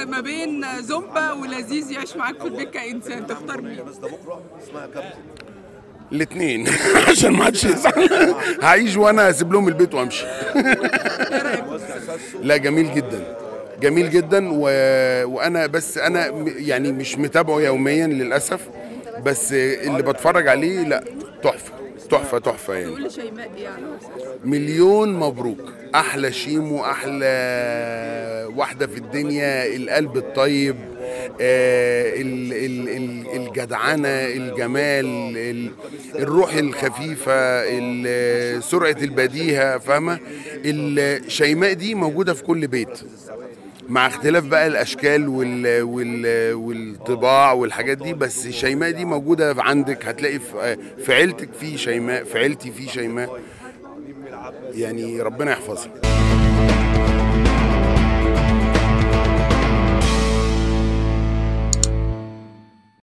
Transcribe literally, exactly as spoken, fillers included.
ما بين زومبا ولذيذ يعيش معاك في البيت كإنسان، تختار مين؟ الاثنين عشان ما حدش يزعل. هعيش وانا هسيب لهم البيت وامشي. لا جميل جدا، جميل جدا و... وانا بس انا يعني مش متابعه يوميا للاسف، بس اللي بتفرج عليه لا تحفه تحفه تحفه يعني. تقول لشيماء ايه على مليون مبروك، احلى شيمو، احلى واحده في الدنيا، القلب الطيب، آه ال ال ال الجدعنه، الجمال، ال الروح الخفيفه، سرعه البديهه، فاهمه؟ الشيماء دي موجوده في كل بيت، مع اختلاف بقى الاشكال وال وال والطباع والحاجات دي، بس شيماء دي موجوده عندك، هتلاقي في في عيلتك في شيماء، في عيلتي في شيماء، يعني ربنا يحفظها.